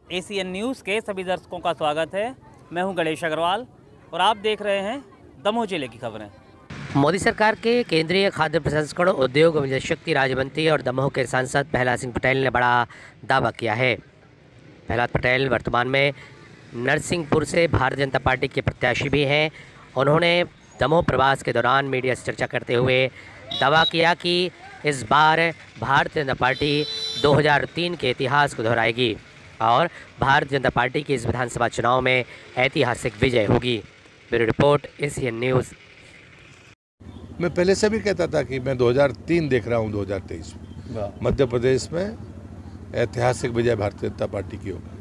ACN news के सभी दर्शकों का स्वागत है। मैं हूं गणेश अग्रवाल और आप देख रहे हैं दमोह जिले की खबरें। मोदी सरकार के केंद्रीय खाद्य प्रसंस्करण उद्योग व जलशक्ति राज्य मंत्री और दमोह के सांसद प्रहलाद सिंह पटेल ने बड़ा दावा किया है। प्रहलाद पटेल वर्तमान में नरसिंहपुर से भारतीय जनता पार्टी के प्रत्याशी भी हैं। उन्होंने दमोह प्रवास के दौरान मीडिया से चर्चा करते हुए दावा किया कि इस बार भारतीय जनता पार्टी 2003 के इतिहास को दोहराएगी और भारतीय जनता पार्टी की इस विधानसभा चुनाव में ऐतिहासिक विजय होगी। Bureau report, ACN news. मैं पहले से भी कहता था कि मैं 2003 देख रहा हूँ 2023 में मध्य प्रदेश में ऐतिहासिक विजय भारतीय जनता पार्टी की होगी।